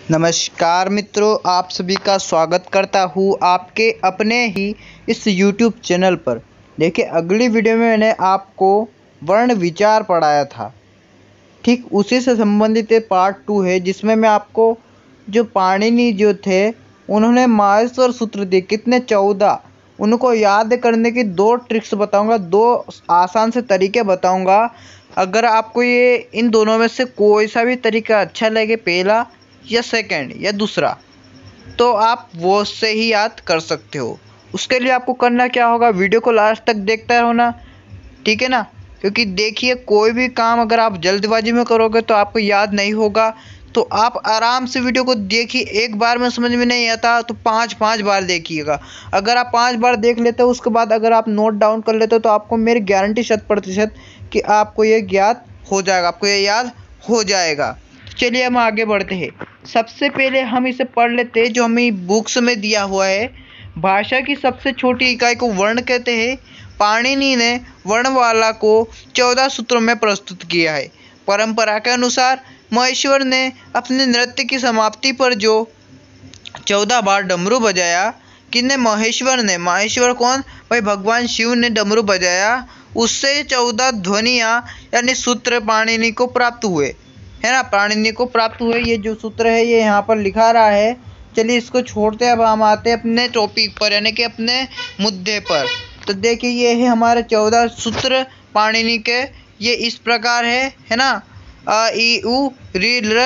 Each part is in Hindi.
नमस्कार मित्रों, आप सभी का स्वागत करता हूँ आपके अपने ही इस YouTube चैनल पर। देखिए, अगली वीडियो में मैंने आपको वर्ण विचार पढ़ाया था। ठीक उसी से संबंधित पार्ट 2 है, जिसमें मैं आपको जो पाणिनि जो थे उन्होंने माहेश्वर सूत्र दिए कितने 14, उनको याद करने की 2 ट्रिक्स बताऊंगा, 2 आसान से तरीके बताऊंगा। अगर आपको ये इन दोनों में से कोई सा भी तरीका अच्छा लगे, पहला या सेकंड या दूसरा, तो आप वो से ही याद कर सकते हो। उसके लिए आपको करना क्या होगा, वीडियो को लास्ट तक देखते रहो ना, ठीक है ना। क्योंकि देखिए, कोई भी काम अगर आप जल्दबाजी में करोगे तो आपको याद नहीं होगा। तो आप आराम से वीडियो को देखिए, एक बार में समझ में नहीं आता तो 5 बार देखिएगा। अगर आप 5 बार देख लेते हो, उसके बाद अगर आप नोट डाउन कर लेते हो, तो आपको मेरी गारंटी 100% कि आपको ये याद हो जाएगा, आपको ये याद हो जाएगा। चलिए हम आगे बढ़ते हैं। सबसे पहले हम इसे पढ़ लेते हैं जो हमें बुक्स में दिया हुआ है। भाषा की सबसे छोटी इकाई को वर्ण कहते हैं। पाणिनि ने वर्णमाला को 14 सूत्रों में प्रस्तुत किया है। परंपरा के अनुसार महेश्वर ने अपने नृत्य की समाप्ति पर जो 14 बार डमरू बजाया, किन्ने महेश्वर ने, महेश्वर कौन भाई, भगवान शिव ने डमरू बजाया, उससे 14 ध्वनियाँ यानी सूत्र पाणिनि को प्राप्त हुए, है ना। पाणिनि को प्राप्त हुए ये जो सूत्र है ये यहाँ पर लिखा रहा है। चलिए इसको छोड़ते हैं, अब हम आते हैं अपने टॉपिक पर, यानी कि अपने मुद्दे पर। तो देखिए, ये है हमारे 14 सूत्र पाणिनि के। ये इस प्रकार है ना। अ ई उ ऋ ल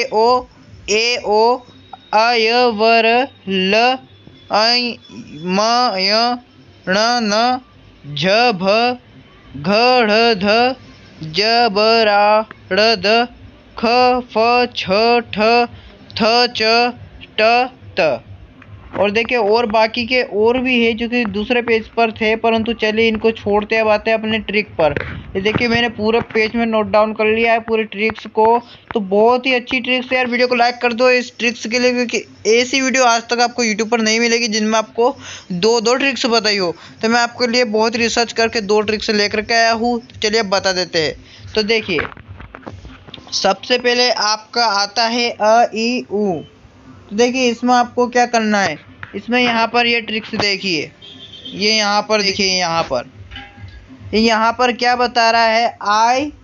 ए ओ अ य व र ल ऐ म य ण न झ भ घ ढ ध ज ब रा ड़ द ख फ छ ठ थ च ट त। और देखिए, और बाकी के और भी है जो कि दूसरे पेज पर थे, परंतु चलिए इनको छोड़ते अब आते हैं अपने ट्रिक पर। ये देखिए, मैंने पूरे पेज में नोट डाउन कर लिया है पूरे ट्रिक्स को। तो बहुत ही अच्छी ट्रिक्स है यार, वीडियो को लाइक कर दो इस ट्रिक्स के लिए, क्योंकि ऐसी वीडियो आज तक आपको यूट्यूब पर नहीं मिलेगी जिनमें आपको दो ट्रिक्स बताई हो। तो मैं आपके लिए बहुत रिसर्च करके 2 ट्रिक्स लेकर के आया हूँ। चलिए अब बता देते हैं। तो देखिए, सबसे पहले आपका आता है अ ई उ। तो देखिए, इसमें आपको क्या करना है, इसमें यहाँ पर ये ट्रिक्स देखिए, ये यहाँ पर देखिए, यहाँ पर क्या बता रहा है, आई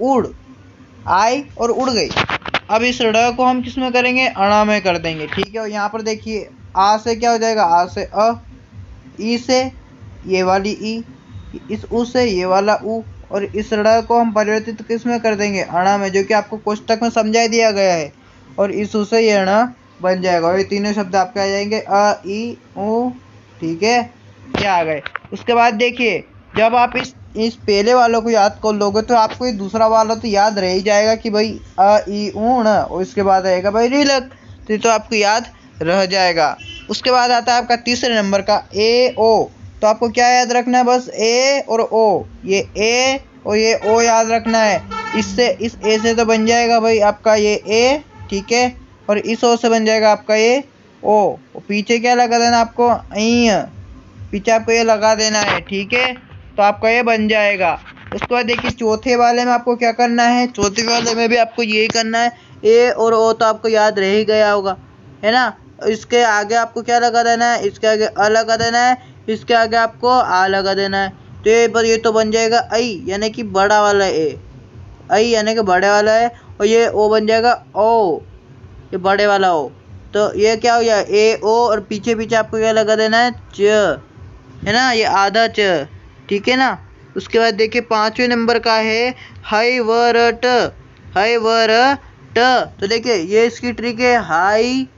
और उड़ गई। अब इस ड़ को हम किस में करेंगे, अणा में कर देंगे, ठीक है। और यहाँ पर देखिए, आ से क्या हो जाएगा, आ से अ, ई से ये वाली ई, इस उ से ये वाला उ, और इस ड़ को हम परिवर्तित किस में कर देंगे, अणा में, जो कि आपको कोष्टक में समझा दिया गया है। और इस उ से ये अणा बन जाएगा, और ये तीनों शब्द आपके आ जाएंगे अ ई उ, ठीक है, ये आ गए। उसके बाद देखिए, जब आप इस पहले वालों को याद कर लोगे तो आपको ये दूसरा वाला तो याद रह ही जाएगा कि भाई अ ई उ ण, और इसके बाद आएगा भाई ऋलक, तो ये तो आपको याद रह जाएगा। उसके बाद आता है आपका तीसरे नंबर का ए ओ। तो आपको क्या याद रखना है, बस ए और ओ, ये ए और ये ओ याद रखना है। इससे इस ए से तो बन जाएगा भाई आपका ये ए, ठीक है, और इस ओ से बन जाएगा आपका ये ओ। और पीछे क्या लगा देना आपको, आई, पीछे आपको ये लगा देना है, ठीक है, तो आपका ये बन जाएगा। उसके बाद देखिए, चौथे वाले में आपको क्या करना है, चौथे वाले में भी आपको यही करना है। ए और ओ तो आपको याद रह ही गया होगा, है ना। इसके आगे आपको क्या लगा देना है, इसके आगे अ लगा देना है, इसके आगे आपको आ लगा देना है। तो ये तो बन जाएगा आई, यानी कि बड़ा वाला ए, आई यानी कि बड़े वाला है, और ये ओ बन जाएगा ओ, ये बड़े वाला ओ। तो ये क्या हो गया, ए ओ, और पीछे पीछे आपको क्या लगा देना है, च, है ना, ये आधा च, ठीक है ना। उसके बाद देखिए, 5वें नंबर का है हाई व र ट, हाई व र ट। तो देखिए, ये इसकी ट्रिक है, हाई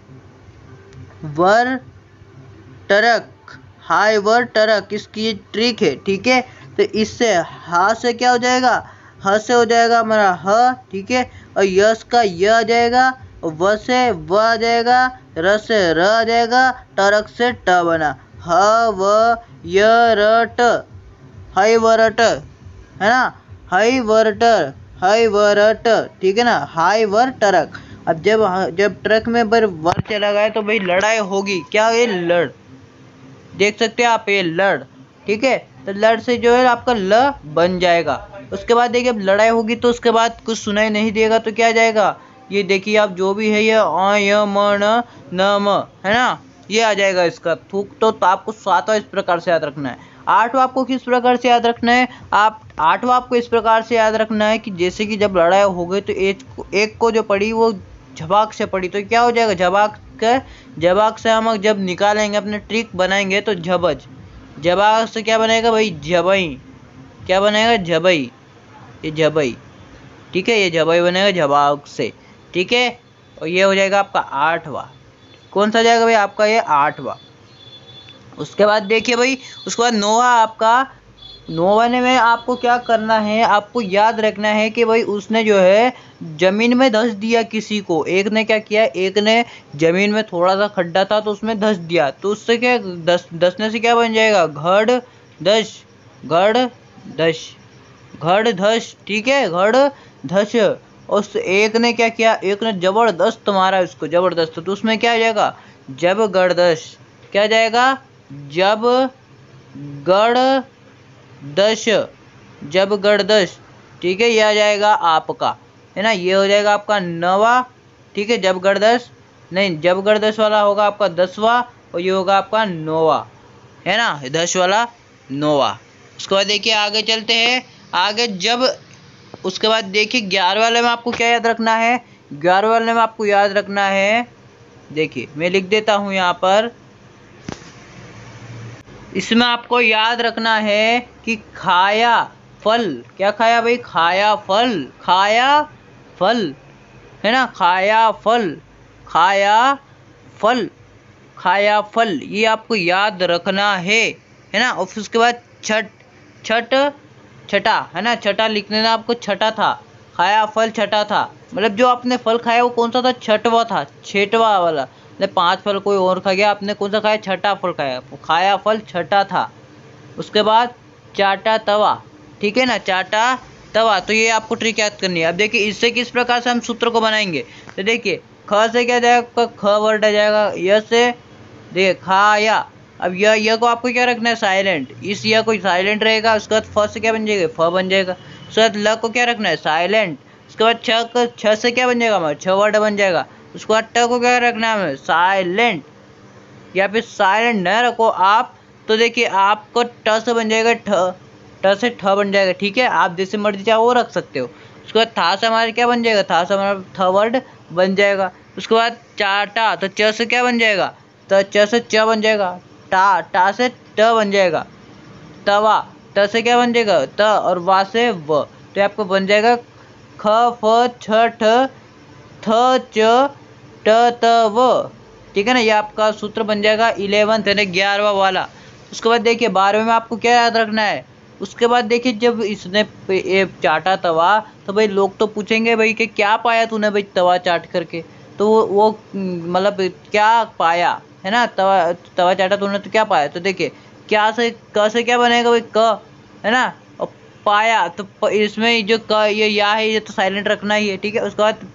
वर टरक, हाई वर टरक, इसकी ट्रिक है, ठीक है। तो इससे हा से क्या हो जाएगा, ह से हो जाएगा हमारा ह, ठीक है, और यश का य आ जाएगा, व से व आ जाएगा, र से र आ जाएगा, टरक से ट बना, ह व य र ट, हाई वरट, है ना, हाई वरटर, हाई वरट, ठीक है ना, हाई वर टरक। अब जब ट्रक में वर चला गया तो भाई लड़ाई होगी, क्या ये लड़, देख सकते हैं आप, ये लड़, ठीक है। तो लड़ से जो है आपका ल बन जाएगा। उसके बाद देखिए, लड़ाई होगी तो उसके बाद कुछ सुनाई नहीं देगा, तो क्या आ जाएगा, ये देखिए आप जो भी है ये अ य म न न म है ना, ये आ जाएगा इसका थूक। तो आपको 7वां इस प्रकार से याद रखना है। 8वां आपको किस प्रकार से याद रखना है, आप 8वां आपको इस प्रकार से याद रखना है कि जैसे कि जब लड़ाई हो गई तो एक को जो पड़ी वो झबाक से पड़ी, तो क्या हो जाएगा झबाक से हम जब निकालेंगे अपने ट्रिक बनाएंगे तो झबज, झबाक से क्या बनेगा भाई झबई, क्या बनेगा झबई, ये झबई, ठीक है, ये झबई बनेगा झबाक से, ठीक है। और ये हो जाएगा आपका 8वां, कौन सा जाएगा भाई आपका ये 8वां। उसके बाद देखिए भाई, उसके बाद 9वां आपका, 9वां में आपको क्या करना है, आपको याद रखना है कि भाई उसने जो है जमीन में धंस दिया किसी को, एक ने क्या किया, एक ने जमीन में थोड़ा सा खड्डा था तो उसमें धंस दिया, तो उससे क्या धंसने से क्या बन जाएगा घड़ धस, घड़ धस, घड़ धस, ठीक है, घड़ धस। उस एक ने क्या किया, एक ने जबरदस्त मारा उसको, जबरदस्त, तो उसमें क्या आ जाएगा जब गर्दश, क्या जाएगा जब गर्दश, जब गर्दश, ठीक है, ये आ जाएगा आपका, है ना, ये हो जाएगा आपका 9वां, ठीक है, जब गर्दश नहीं, जब गर्दश वाला होगा आपका 10वां और ये होगा आपका 9वां, है ना, 10 वाला 9वां। उसके बाद देखिए आगे चलते हैं, आगे जब उसके बाद देखिए 11 वाले में आपको क्या याद रखना है, 11 वाले में आपको याद रखना है, देखिए मैं लिख देता हूं यहाँ पर, इसमें आपको याद रखना है कि खाया फल, क्या खाया भाई, खाया फल, खाया फल, है ना, खाया फल, खाया फल, खाया फल, ये आपको याद रखना है ना। और फिर उसके बाद छठा, है ना, छठा लिखने ना आपको, छठा था, खाया फल छठा था, मतलब जो आपने फल खाया वो कौन सा था, छठवा था, छठवा वाला, मतलब 5 फल कोई और खा गया, आपने कौन सा खाया, छठा फल खाया, खाया फल छठा था। उसके बाद चाटा तवा, ठीक है ना, चाटा तवा, तो ये आपको ट्रिक याद करनी है। अब देखिए इससे किस प्रकार से हम सूत्र को बनाएंगे, तो देखिए ख से क्या जाएगा, ख वर्ड आ जाएगा, य से देखिए खाया, अब यह को आपको क्या रखना है साइलेंट, इस यह को साइलेंट रहेगा, उसके बाद फ से क्या बन जाएगा, फ बन जाएगा, उसके बाद ल को क्या रखना है साइलेंट, उसके बाद छ से क्या बन जाएगा हमारा, छ वर्ड बन जाएगा, उसके बाद ट को क्या रखना है साइलेंट, या फिर साइलेंट न रखो आप, तो देखिए आपको ट से बन जाएगा ट से ठ बन जाएगा, ठीक है, आप जैसे मर्जी चाहे वो रख सकते हो। उसके बाद था से हमारे क्या बन जाएगा, था से हमारा थ वर्ड बन जाएगा। उसके बाद चाटा, तो च से क्या बन जाएगा, तो च से च बन जाएगा, टा से ट बन जाएगा, तवा, त से क्या बन जाएगा त, और वा से व, तो आपको बन जाएगा ख फ छ ठ थ च ट त व, ठीक है ना, ये आपका सूत्र बन जाएगा 11th यानी 11वां वाला। उसके बाद देखिए 12वें में आपको क्या याद रखना है, उसके बाद देखिए जब इसने चाटा तवा, तो भाई लोग तो पूछेंगे भाई कि क्या पाया तूने भाई तवा चाट करके, तो वो मतलब क्या पाया, है ना, तवा चाटा तूने तो क्या पाया, तो देखिए क्या से क से क्या बनेगा भाई क, है ना, और पाया, तो इसमें जो क ये या है ये तो साइलेंट रखना ही है, ठीक है। उसके बाद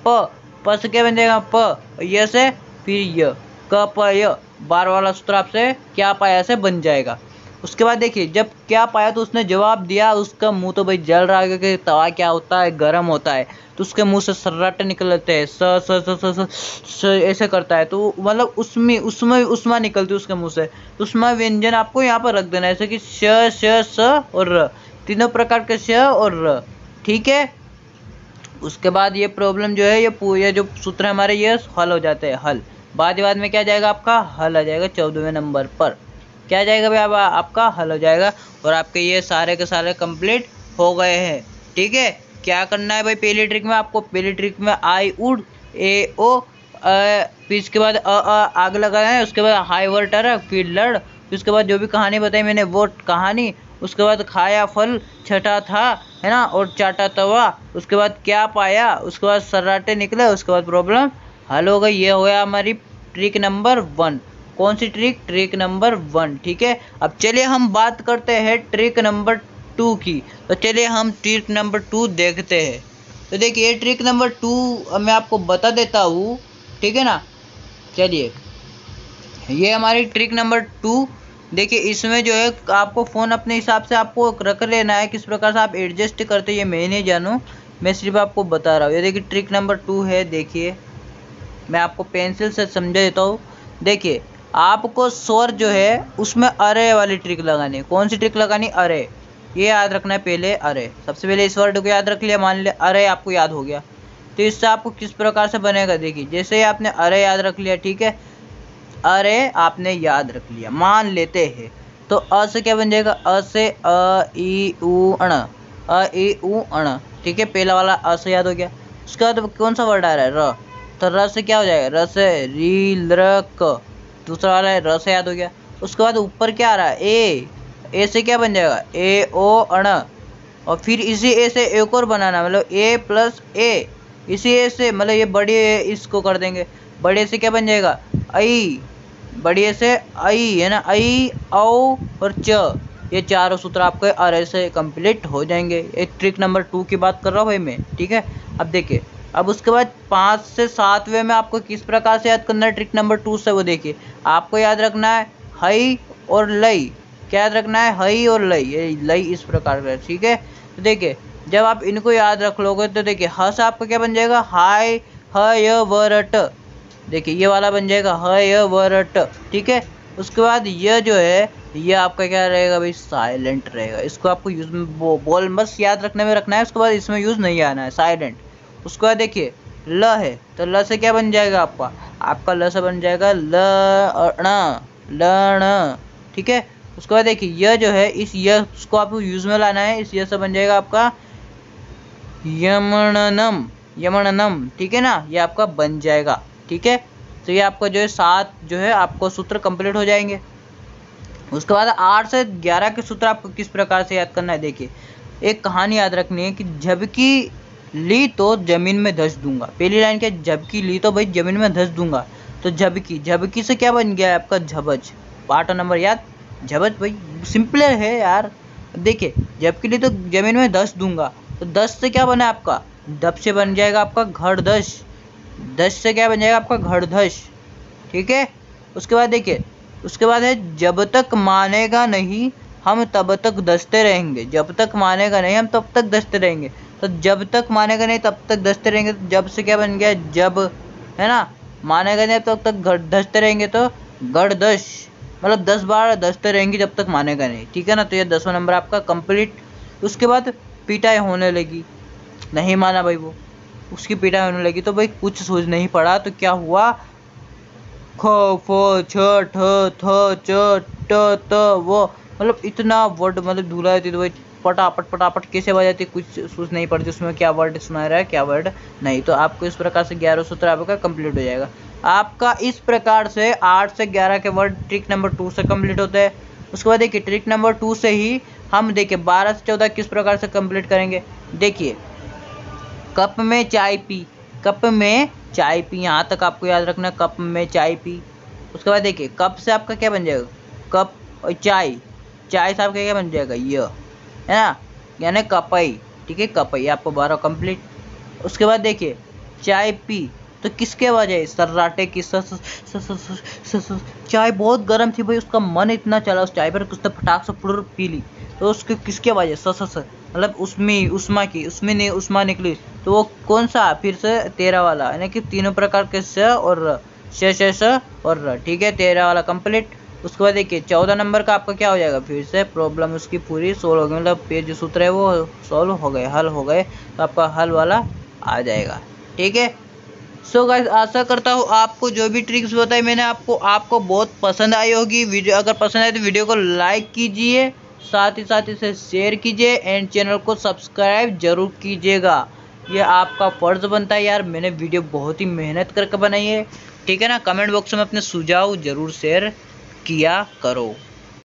प से क्या बन जाएगा प, ये से फिर य, क प य, 12 वाला सूत्र आपसे क्या पाया से बन जाएगा। उसके बाद देखिए जब क्या पाया तो उसने जवाब दिया, उसका मुंह तो भाई जल रहा है क्योंकि तवा क्या होता है, गर्म होता है, तो उसके मुंह से सर्राटे निकलते हैं, स स स स स ऐसे करता है, तो मतलब उसमें उसमें उष्मा निकलती है उसके मुंह से, तो उसमें व्यंजन आपको यहाँ पर रख देना है, जैसे कि श श स और र, तीनों प्रकार के श और र, ठीक है। उसके बाद ये प्रॉब्लम जो है ये जो सूत्र हमारे ये हल हो जाते हैं, हल बाद में क्या जाएगा आपका हल आ जाएगा 14वें नंबर पर, क्या जाएगा भाई आपका हल हो जाएगा, और आपके ये सारे के सारे कंप्लीट हो गए हैं, ठीक है। क्या करना है भाई पहली ट्रिक में, आपको पहली ट्रिक में आई उड ए ओ फिर इसके बाद आग लगाना है, उसके बाद हाई वर्टर फिर लड़, फिर उसके बाद जो भी कहानी बताई मैंने वो कहानी, उसके बाद खाया फल छठा था, है ना, और चाटा तवा, उसके बाद क्या पाया, उसके बाद सर्राटे निकले, उसके बाद प्रॉब्लम हल हो गई। ये हो गया हमारी ट्रिक नंबर 1। कौन सी ट्रिक, ट्रिक नंबर 1, ठीक है। अब चलिए हम बात करते हैं ट्रिक नंबर 2 की, तो चलिए हम ट्रिक नंबर 2 देखते हैं। तो देखिए ट्रिक नंबर 2 मैं आपको बता देता हूँ, ठीक है ना। चलिए ये हमारी ट्रिक नंबर 2, देखिए इसमें जो है आपको फ़ोन अपने हिसाब से आपको रख लेना है, किस प्रकार से आप एडजस्ट करते हैं ये मैं नहीं जानूँ, मैं सिर्फ आपको बता रहा हूँ। ये देखिए ट्रिक नंबर 2 है। देखिए मैं आपको पेंसिल से समझा देता हूँ। देखिए आपको स्वर जो है उसमें अरे वाली ट्रिक लगानी है। कौन सी ट्रिक लगानी? अरे। ये याद रखना है पहले, अरे। सबसे पहले इस वर्ड को याद रख लिया, मान लिया अरे आपको याद हो गया, तो इससे आपको किस प्रकार से बनेगा? देखिए जैसे ही आपने अरे याद रख लिया, ठीक है, अरे आपने याद रख लिया, मान लेते हैं, तो अ से क्या बन जाएगा? अ से अ ई उ अण, अ ई उ अण, ठीक है, पहला वाला अ से याद हो गया। उसके बाद कौन सा वर्ड आ रहा है? र, तो र से क्या हो जाएगा? र से री ल क, दूसरा वाला है र से याद हो गया। उसके बाद ऊपर क्या आ रहा है? ए से क्या बन जाएगा? ए ओ अण, और फिर इसी ए से एक और बनाना, मतलब ए प्लस ए, इसी ए से मतलब ये बड़े इसको कर देंगे, बड़े से क्या बन जाएगा? आई, बड़े से आई है ना, आई औ और च, ये चारों सूत्र आपके अरे से कंप्लीट हो जाएंगे। एक ट्रिक नंबर 2 की बात कर रहा हूँ भाई मैं, ठीक है। अब देखिए, अब उसके बाद 5 से 7वें में आपको किस प्रकार से याद करना है ट्रिक नंबर 2 से, वो देखिए आपको याद रखना है हई और लई। क्या याद रखना है? हई और लई, ये लई इस प्रकार का, ठीक है। तो देखिए जब आप इनको याद रख लोगे तो देखिए ह से आपका क्या बन जाएगा? हाय ह व र ट, देखिए ये वाला बन जाएगा ह य व र ट, ठीक है। उसके बाद यह जो है ये आपका क्या रहेगा भाई? साइलेंट रहेगा। इसको आपको यूज में बोल बस याद रखने में रखना है, उसके बाद इसमें यूज नहीं आना है, साइलेंट। उसके बाद देखिए ल है, तो ल से क्या बन जाएगा आपका? आपका ल से बन जाएगा लण, ठीक है। उसके बाद देखिए यह जो है, इस यह उसको आपको यूज में लाना है, इस यह से बन जाएगा आपका यमणनम, यमणनम, ठीक है ना, ये आपका बन जाएगा, ठीक है। तो ये आपका जो है 7 जो है आपको सूत्र कंप्लीट हो जाएंगे। उसके बाद 8 से 11 के सूत्र आपको किस प्रकार से याद करना है? देखिए एक कहानी याद रखनी है कि झपकी ली तो जमीन में धंस दूंगा। पहली लाइन क्या? झपकी ली तो भाई जमीन में धंस दूंगा, तो झपकी, झपकी से क्या बन गया है आपका? झबज। पार्ट नंबर याद, झबज भाई, सिंपल है यार। देखिए झपकी ली तो जमीन में धंस दूंगा, तो 10 से क्या बना आपका? दब से बन जाएगा आपका घड़धस, 10 से क्या बन जाएगा आपका? घड़धस, ठीक है। उसके बाद देखिए, उसके बाद है जब तक मानेगा नहीं हम तब तक दसते रहेंगे। जब तक मानेगा नहीं हम तब तक दसते रहेंगे, तो जब तक मानेगा नहीं तब तक दसते रहेंगे, तो जब से क्या बन गया? जब, है ना, मानेगा नहीं तब तक दसते रहेंगे, तो गड़दश, मतलब 10 बार दसते रहेंगे जब तक मानेगा नहीं, ठीक है ना। तो ये 10वां नंबर आपका कंप्लीट। उसके बाद पिटाई होने लगी, नहीं माना भाई वो, उसकी पिटाई होने लगी, तो भाई कुछ सोच नहीं पड़ा, तो क्या हुआ? ख फ छ ठ थ च ट त वो, मतलब इतना वर्ड मतलब धुला देती, तो भाई पटापट पटापट कैसे बजाती, कुछ सोच नहीं पड़ती उसमें क्या वर्ड सुना रहा है क्या वर्ड नहीं। तो आपको इस प्रकार से 11 सूत्र आपका कंप्लीट हो जाएगा। आपका इस प्रकार से 8 से 11 के वर्ड ट्रिक नंबर 2 से कंप्लीट होते हैं। उसके बाद देखिए ट्रिक नंबर 2 से ही हम देखिए 12 से 14 किस प्रकार से कंप्लीट करेंगे। देखिए कप में चाय पी, कप में चाय पी, यहाँ तक आपको याद रखना, कप में चाय पी। उसके बाद देखिए कप से आपका क्या बन जाएगा? कप, और चाय, चाय से आपका क्या बन जाएगा? ये है ना, यानी कपई, ठीक है, कपई, आपको 12 कंप्लीट। उसके बाद देखिए चाय पी, तो किसके वजह? सर्राटे की, चाय बहुत गर्म थी भाई, उसका मन इतना चला उस चाय पर, उसने फटाक से फुर पी ली, तो उसके किसके वजह? मतलब उसमें उष्मा की, उसमें नहीं उष्मा निकली, तो वो कौन सा? फिर से 13 वाला, यानी कि तीनों प्रकार के स और र, श और र, ठीक है, 13 वाला कंप्लीट। उसके बाद देखिए 14 नंबर का आपका क्या हो जाएगा? फिर से प्रॉब्लम उसकी पूरी सोल्व हो गई, मतलब पेज जो सूत्र है वो सॉल्व हो गए, हल हो गए, तो आपका हल वाला आ जाएगा, ठीक है। सो गाइस आशा करता हूँ आपको जो भी ट्रिक्स बताई मैंने आपको बहुत पसंद आई होगी। वीडियो अगर पसंद आए तो वीडियो को लाइक कीजिए, साथ ही इसे शेयर कीजिए एंड चैनल को सब्सक्राइब जरूर कीजिएगा। ये आपका फर्ज बनता है यार, मैंने वीडियो बहुत ही मेहनत करके बनाई है, ठीक है ना। कमेंट बॉक्स में अपने सुझाव जरूर शेयर किया करो।